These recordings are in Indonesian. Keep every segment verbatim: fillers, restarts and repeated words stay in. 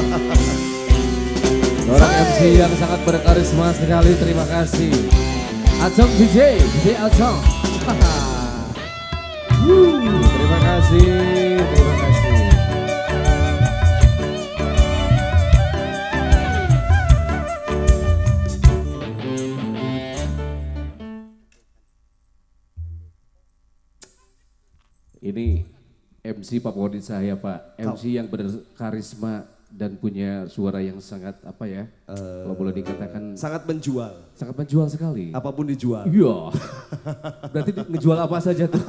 Seorang M C yang sangat berkarisma sekali, terima kasih. Acong D J, D J Acong. Terima kasih, terima kasih. Ini M C favorit saya Pak, M C yang berkarisma dan punya suara yang sangat apa ya, uh, kalau boleh dikatakan sangat menjual. Sangat menjual sekali. Apapun dijual. Iya. Berarti ngejual apa saja tuh.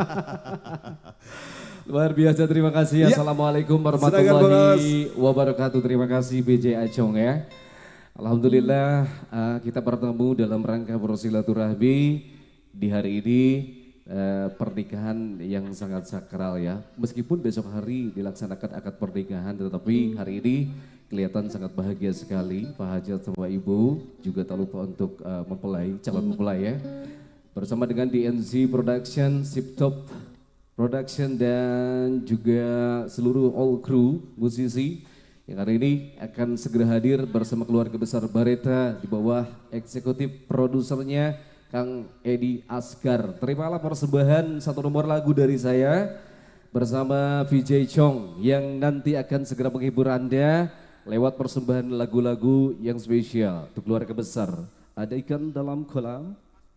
Luar biasa, terima kasih. Ya. Assalamualaikum warahmatullahi wabarakatuh. Terima kasih B J Acong ya. Alhamdulillah uh, kita bertemu dalam rangka bersilaturahmi di hari ini. Uh, pernikahan yang sangat sakral ya, meskipun besok hari dilaksanakan akad pernikahan, tetapi hari ini kelihatan sangat bahagia sekali. Pak Hajat sama Ibu juga tak lupa untuk uh, mempelai, calon mempelai ya, bersama dengan D N Z Production, Sip Top Production dan juga seluruh all crew musisi yang hari ini akan segera hadir bersama keluarga besar Bareta di bawah eksekutif produsernya Kang Edi Asgar. Terimalah persembahan satu nomor lagu dari saya bersama V J Chong yang nanti akan segera menghibur Anda lewat persembahan lagu-lagu yang spesial untuk keluarga besar. Ada ikan dalam kolam.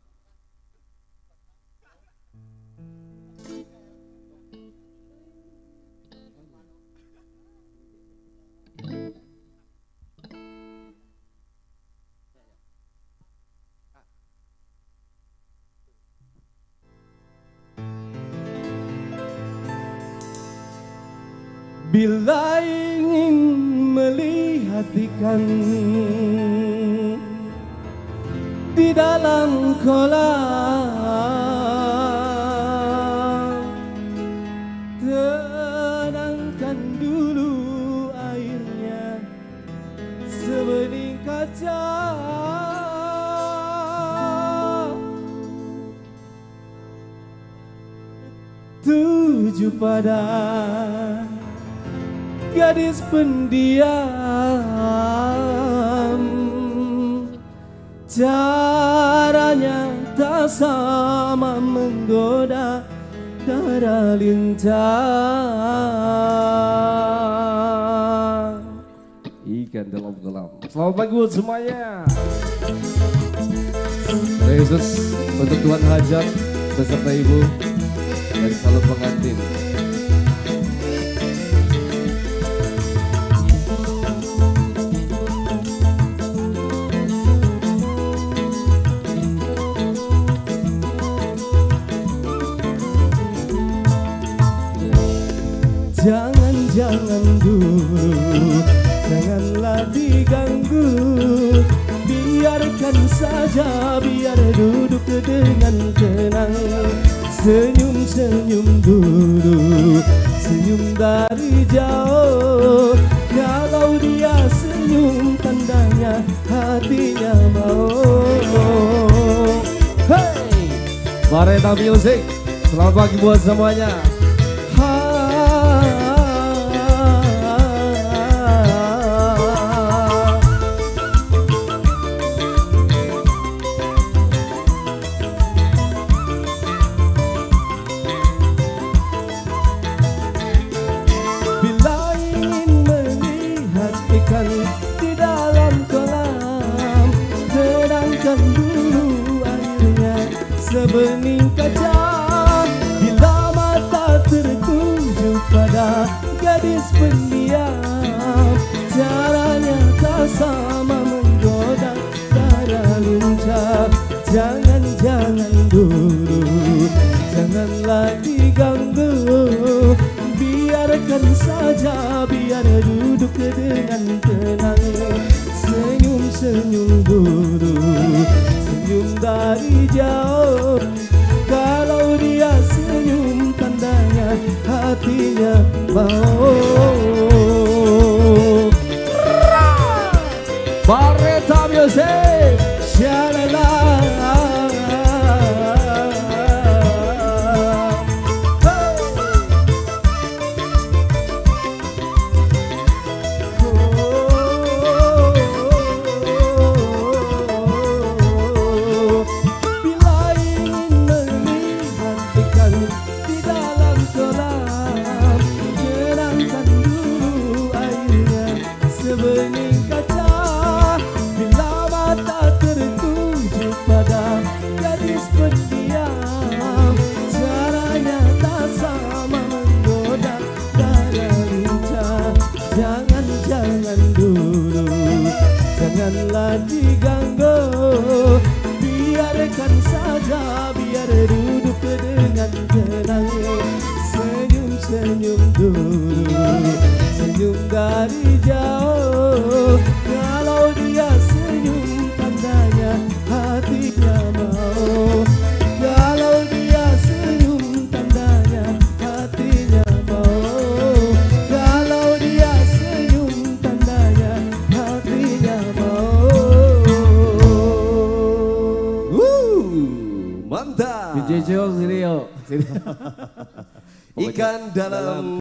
Bila ingin melihat ikan di dalam kolam, tenangkan dulu airnya sebening kaca. Tuju pada gadis pendiam, caranya tak sama menggoda darah lintang. Ikan dalam kolam. Selamat pagi buat semuanya. Yesus untuk Tuhan Hajat beserta Ibu dan salam pengantin. Jangan-jangan dulu, janganlah diganggu, biarkan saja, biar duduk dengan tenang. Senyum-senyum dulu, senyum dari jauh. Kalau dia senyum, tandanya hatinya mau. Hey, Bareta Music, selamat pagi buat semuanya. Di dalam kolam, tenangkan dulu airnya sebening kaca. Bila mata tertuju pada gadis pendiam, caranya tak sama menggoda darah lincah. Jangan-jangan dulu, janganlah diganggu, biarkan saja, biar duduk dengan tenang. Senyum-senyum dulu, senyum dari jauh. Kalau dia senyum, tandanya hatinya mau. Bareta Music, shalala. Oh. Jangan-jangan dulu, janganlah diganggu. Biarkan saja, biar duduk dengan tenang. Senyum-senyum dulu, senyum dari jauh. Kalau dia senyum tandanya hatinya mau. Kalau dia senyum tandanya hatinya mau. Kalau dia senyum tandanya hatinya mau. Wuh, mantap. D J Jong sini yuk. Ikan dalam